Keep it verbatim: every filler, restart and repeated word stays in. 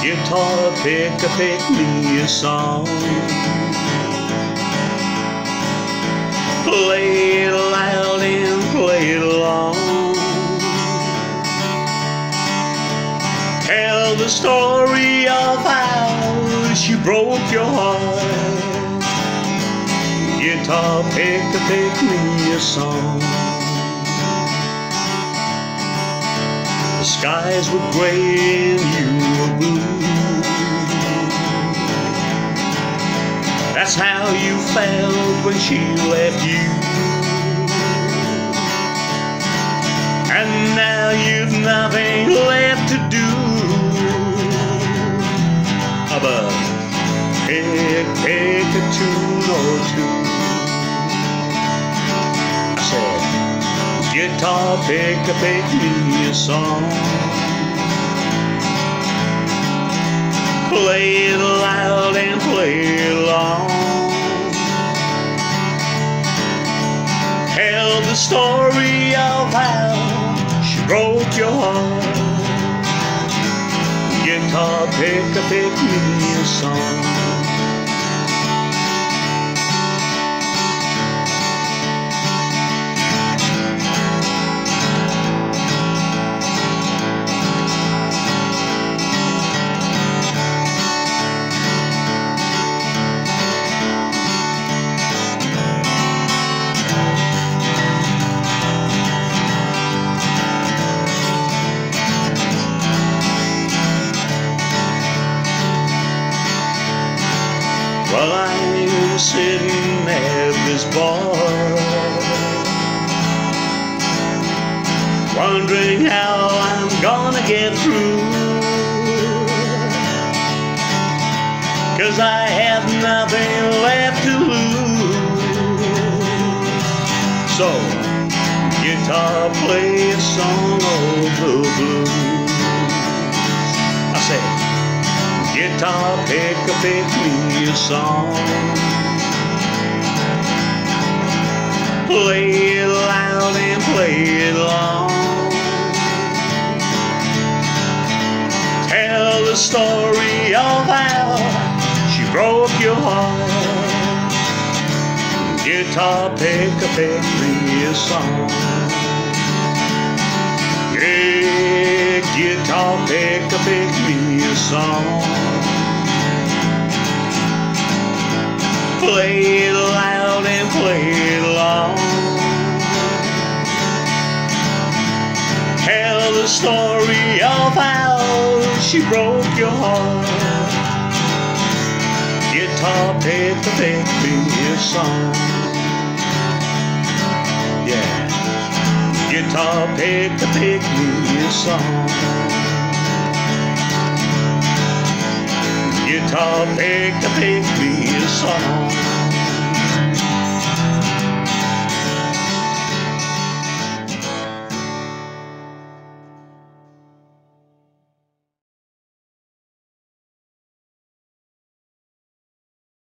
Guitar, pick a pick me a song. Play it loud and play it long. Tell the story of how she broke your heart. Guitar, pick a pick me a song. The skies were gray and you were blue. That's how you felt when she left you. And now you've nothing left to do but pick, pick a tune or two. I said, guitar, pick a pick me a song. Play it loud and play it long. Tell the story of how she broke your heart. Guitar, pick a pick me a song. While I'm sitting at this bar, wondering how I'm gonna get through, 'cause I have nothing left to lose. So, guitar, play a song of the blues. I say, guitar, pick a pick me a song. Play it loud and play it long. Tell the story of how she broke your heart. Guitar, pick a pick me a song. Yeah, guitar, pick a pick me a song. Play it loud and play it long. Tell the story of how she broke your heart. Guitar, pick a pick me a song. Yeah. Guitar, pick a pick me a song. Guitar, pick a pick me a song.